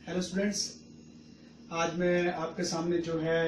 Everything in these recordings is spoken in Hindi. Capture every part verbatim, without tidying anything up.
हेलो स्टूडेंट्स, आज मैं आपके सामने जो है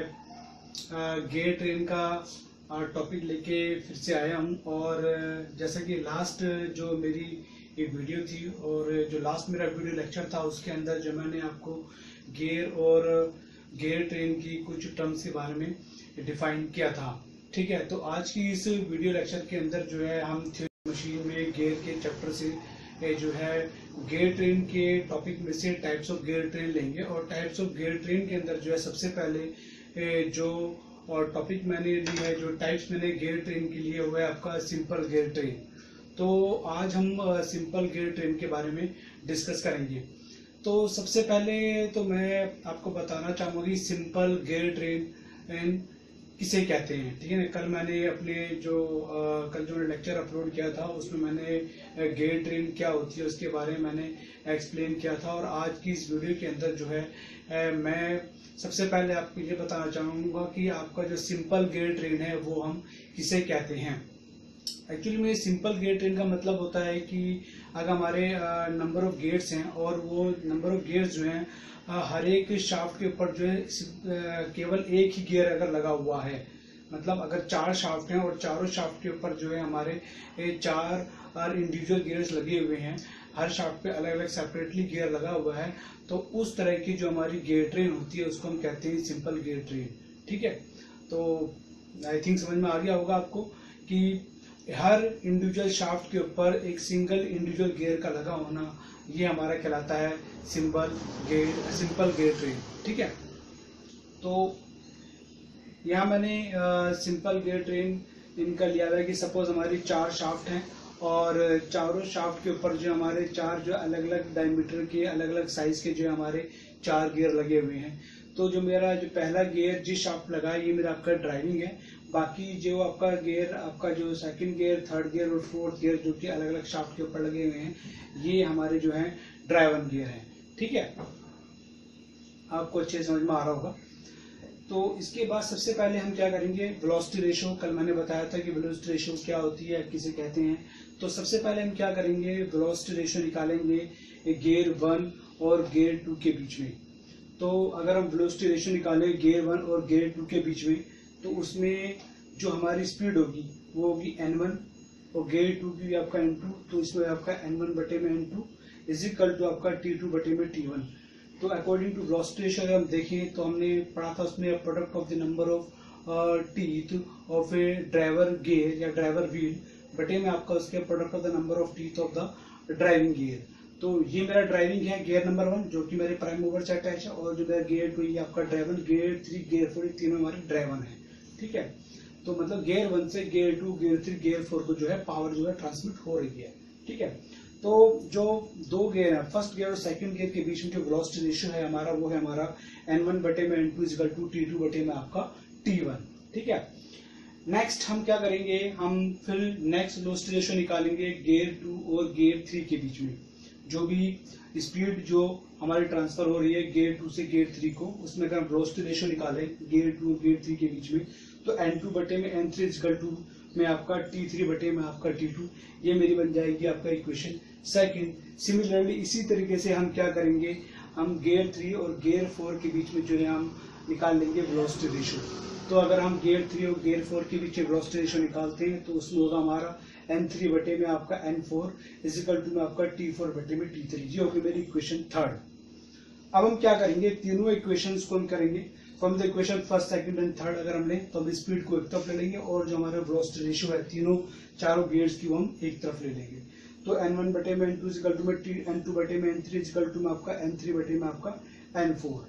गेयर ट्रेन का टॉपिक लेके फिर से आया हूँ। और जैसा कि लास्ट जो मेरी एक वीडियो थी और जो लास्ट मेरा वीडियो लेक्चर था उसके अंदर जो मैंने आपको गेयर और गेयर ट्रेन की कुछ टर्म्स के बारे में डिफाइन किया था। ठीक है, तो आज की इस वीडियो लेक्चर के अंदर जो है हम थ्योरी मशीन में गेयर के चैप्टर से जो है गेयर ट्रेन के टॉपिक में से टाइप्स ऑफ गेयर ट्रेन लेंगे। और टाइप्स ऑफ गेयर ट्रेन के अंदर जो है सबसे पहले जो और टॉपिक मैंने ली है, जो टाइप्स मैंने गेयर ट्रेन के लिए हुआ है आपका सिंपल गेयर ट्रेन। तो आज हम सिंपल गेयर ट्रेन के बारे में डिस्कस करेंगे। तो सबसे पहले तो मैं आपको बताना चाहूँगी सिंपल गेयर ट्रेन किसे कहते हैं। ठीक है ना, कल मैंने अपने जो आ, कल जो मैंने लेक्चर अपलोड किया था उसमें मैंने गेयर ट्रेन क्या होती है उसके बारे में मैंने एक्सप्लेन किया था। और आज की इस वीडियो के अंदर जो है ए, मैं सबसे पहले आपको ये बताना चाहूँगा कि आपका जो सिंपल गेयर ट्रेन है वो हम किसे कहते हैं। एक्चुअली में सिंपल गेयर ट्रेन का मतलब होता है कि अगर हमारे नंबर ऑफ गेयर्स हैं और वो नंबर ऑफ गेयर्स जो हैं हर एक शाफ्ट के ऊपर जो है केवल एक ही गियर अगर लगा हुआ है, मतलब अगर चार शाफ्ट हैं और चारों शाफ्ट के ऊपर जो है हमारे चार इंडिविजुअल गियर्स लगे हुए हैं, हर शाफ्ट पे अलग अलग सेपरेटली गियर लगा हुआ है, तो उस तरह की जो हमारी गेयर ट्रेन होती है उसको हम कहते हैं सिंपल गेयर ट्रेन। ठीक है, तो आई थिंक समझ में आ गया होगा आपको कि हर इंडिविजुअल शाफ्ट के ऊपर एक सिंगल इंडिविजुअल गियर का लगा होना, ये हमारा कहलाता है simple gear simple gear train. ठीक है, तो यहाँ मैंने सिंपल गेयर ट्रेन इनका लिया है कि सपोज हमारी चार शाफ्ट हैं और चारों शाफ्ट के ऊपर जो हमारे चार जो अलग अलग डायमीटर के अलग अलग साइज के जो हमारे चार गियर लगे हुए हैं। तो जो मेरा जो पहला गियर जिस शाफ्ट लगा है ये मेरा आपका ड्राइविंग है। बाकी जो आपका गियर आपका जो सेकंड गियर, थर्ड गियर और फोर्थ गियर जो कि अलग अलग शाफ्ट के ऊपर लगे हुए हैं, ये हमारे जो है ड्राइवन गियर है। ठीक है, आपको अच्छे समझ में आ रहा होगा। तो इसके बाद सबसे पहले हम क्या करेंगे, वेलोसिटी रेशियो। कल मैंने बताया था कि वेलोसिटी रेशियो क्या होती है, किसे कहते हैं। तो सबसे पहले हम क्या करेंगे, वेलोसिटी रेशियो निकालेंगे गियर वन और गियर टू के बीच में। तो अगर हम वेलोसिटी रेशियो निकालें गियर वन और गियर टू के बीच में, तो उसमें जो हमारी स्पीड होगी वो होगी एन वन और गियर टू की आपका एन टू। तो इसमें आपका एन वन बटे में N two is equal to आपका टी टू बटे में टी वन। तो अकॉर्डिंग टू वेलोसिटी रेशियो अगर हम देखें तो हमने पढ़ा था उसमें product of the number of teeth of a driver gear या ड्राइवर व्हील बटे में आपका उसके product of the number of teeth of the driving gear. तो ये मेरा ड्राइविंग है गियर नंबर वन जो कि मेरे प्राइम मूवर से अटैच है, और जो मेरा गियर टू ये आपका driven, gear three gear four तीनों हमारे ड्राइवन है। ठीक है, तो मतलब गियर वन से gear two, gear three, gear four को जो है पावर जो है ट्रांसमिट हो रही है। ठीक है, तो जो दो गियर है फर्स्ट गियर और सेकंड गियर के बीच में जो वेलोसिटी रेशियो है हमारा वो है हमारा एन वन बटे में N two is equal to T two बटे में आपका टी वन। ठीक है, नेक्स्ट हम क्या करेंगे, हम फिर नेक्स्ट वेलोसिटी रेशियो निकालेंगे गियर टू और गियर थ्री के बीच में। जो भी स्पीड जो हमारी ट्रांसफर हो रही है गियर टू से गियर थ्री को, उसमें अगर हम वेलोसिटी रेशियो निकालें गियर टू और गियर थ्री के बीच में, तो एन टू बटे में एन थ्री इक्वल टू में आपका टी थ्री बटे में आपका टी टू, ये मेरी बन जाएगी आपका इक्वेशन सेकंड। सिमिलरली इसी तरीके से हम क्या करेंगे, हम गियर थ्री और गियर फोर के बीच में जो है हम निकाल लेंगे वेलोसिटी रेशियो। तो अगर हम गियर थ्री और गियर फोर के बीच वेलोसिटी रेशियो निकालते हैं तो उसमें होगा हमारा एन थ्री बटे में आपका N four is equal to में आपका टी फोर बटे में टी थ्री। ये होगी मेरी इक्वेशन थर्ड। अब हम क्या करेंगे, तीनों इक्वेशंस को हम करेंगे from the equation first, second and third अगर हम लें तो हम स्पीड को एक तरफ ले लेंगे और जो हमारा वेलोसिटी रेशियो है तीनों चारों गियर्स की वो हम एक तरफ ले लेंगे। तो एन वन बटे में एन टू इक्वल टू में एन टू बटे में एन थ्री इक्वल टू में आपका एन थ्री बटे में आपका एन फोर।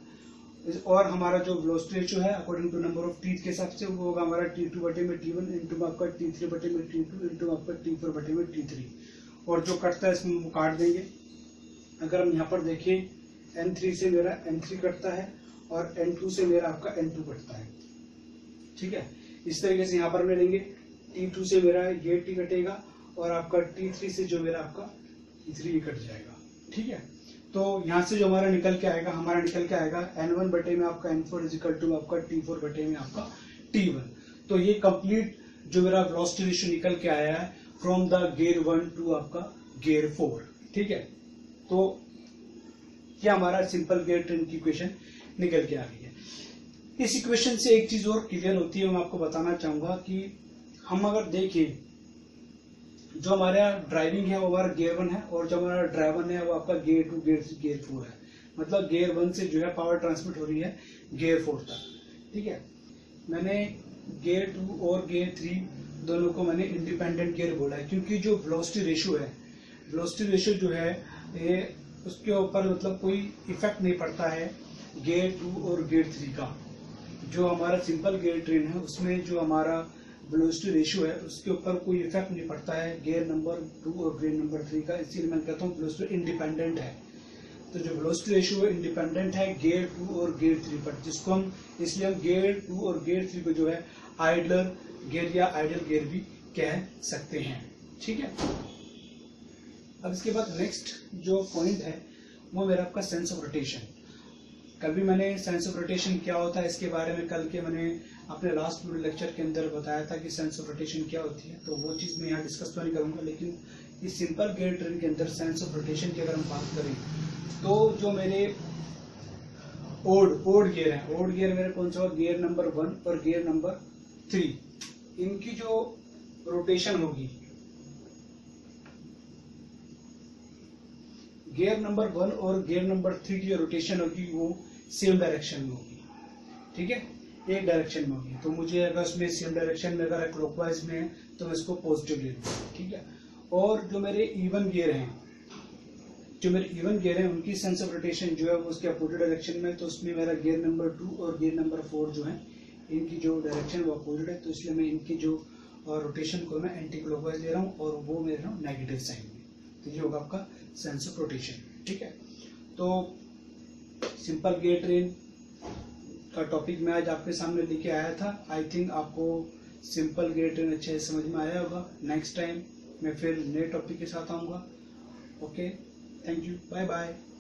और हमारा जो वेलोसिटी रेशियो है according to number of teeth के हिसाब से वो होगा हमारा टी टू बटे में टी वन इंटू में आपका टी थ्री बटे में टी टू इंटू आपका टी फोर बटे में टी थ्री। और जो कटता है इसमें वो काट देंगे। अगर हम यहाँ पर देखें एन थ्री से मेरा एन थ्री कटता है और एन टू से मेरा आपका एन टू कटता है। ठीक है, इस तरीके से यहाँ पर ले लेंगे, टी टू से मेरा ये टी कटेगा और आपका टी थ्री से जो मेरा आपका टी थ्री कट जाएगा। ठीक है, तो यहाँ से जो हमारा निकल के आएगा हमारा निकल के आएगा एन वन बटे में आपका N four is equal to आपका टी फोर बटे में आपका टी वन। तो ये कंप्लीट जो मेरा वेलोसिटी रेशियो निकल के आया है from the gear one to आपका गियर फोर। ठीक है, तो ये हमारा सिंपल गियर ट्रेन की इक्वेशन निकल के आ गई है। इस इक्वेशन से एक चीज और क्लियर होती है, मैं आपको बताना चाहूंगा कि हम अगर देखें जो हमारा ड्राइविंग है वो हमारा गियर वन है, और जो हमारा ड्राइवर है वो आपका gear two, gear three, gear four है। मतलब गियर वन से जो है पावर ट्रांसमिट हो रही है गियर फोर तक। ठीक है, मैंने गियर टू और गियर थ्री दोनों को मैंने इंडिपेंडेंट गियर बोला है, क्योंकि जो वेलोसिटी रेशियो है, वेलोसिटी रेशियो जो है ये उसके ऊपर मतलब कोई इफेक्ट नहीं पड़ता है गियर टू और गियर थ्री का। जो हमारा सिंपल गियर ट्रेन है उसमें जो हमारा वेलोसिटी रेशियो है उसके ऊपर कोई इफेक्ट नहीं पड़ता है गियर नंबर टू और गियर नंबर थ्री का, इसीलिए मैं कहता हूँ वेलोसिटी इंडिपेंडेंट है। तो जो वेलोसिटी रेशियो है इंडिपेंडेंट है गियर टू और गियर थ्री पर, जिसको हम इसलिए हम गियर टू और गियर थ्री को जो है आइडलर गियर या आइडल गियर भी कह सकते हैं। ठीक है, अब इसके बाद नेक्स्ट जो पॉइंट है वो मेरा आपका सेंस ऑफ रोटेशन। कल भी मैंने सेंस ऑफ रोटेशन क्या होता है इसके बारे में कल के मैंने अपने लास्ट वीडियो लेक्चर के अंदर बताया था कि सेंस ऑफ रोटेशन क्या होती है, तो वो चीज़ मैं यहाँ डिस्कस तो नहीं करूँगा। लेकिन इस सिंपल गियर ट्रेन के अंदर सेंस ऑफ रोटेशन की अगर हम बात करें तो जो मेरे ओड ओड गियर है, ओड गियर मेरे कौन सा, गियर नंबर वन और गियर नंबर थ्री, इनकी जो रोटेशन होगी गियर नंबर वन और गियर नंबर थ्री की जो रोटेशन होगी वो सेम डायरेक्शन में होगी। ठीक है, एक डायरेक्शन में होगी। तो मुझे अगर उसमें सेम डायरेक्शन में अगर क्लॉकवाइज में है तो मैं इसको पॉजिटिव ले लूंगा। ठीक है, और जो मेरे इवन गियर हैं, जो मेरे इवन गियर हैं उनकी सेंस ऑफ रोटेशन जो है वो उसके अपोजिट डायरेक्शन में, तो उसमें मेरा गियर नंबर टू और गियर नंबर फोर जो है इनकी जो डायरेक्शन वो अपोजिट है, तो इसलिए मैं इनकी जो रोटेशन को मैं एंटी क्लॉकवाइज ले रहा हूँ और वो मैं ले रहा हूँ नेगेटिव साइन में। तो ये होगा आपका सेंस ऑफ रोटेशन। ठीक है, तो सिंपल गियर ट्रेन का टॉपिक मैं आज आपके सामने लेके आया था। आई थिंक आपको सिंपल गियर ट्रेन अच्छे से समझ में आया होगा। नेक्स्ट टाइम मैं फिर नए टॉपिक के साथ आऊँगा। Okay, thank you, bye bye.